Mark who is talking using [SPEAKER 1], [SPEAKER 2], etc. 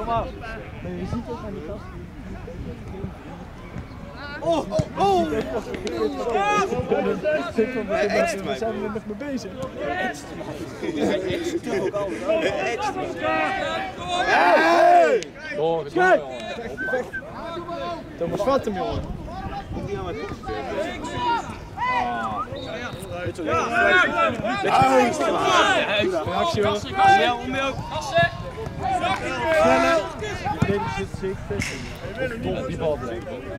[SPEAKER 1] maar je ziet ook aan die kast. We zijn er nog mee bezig. Kijk! Thomas, vat hem, jongen. Reactie, hoor. Die bal blijft.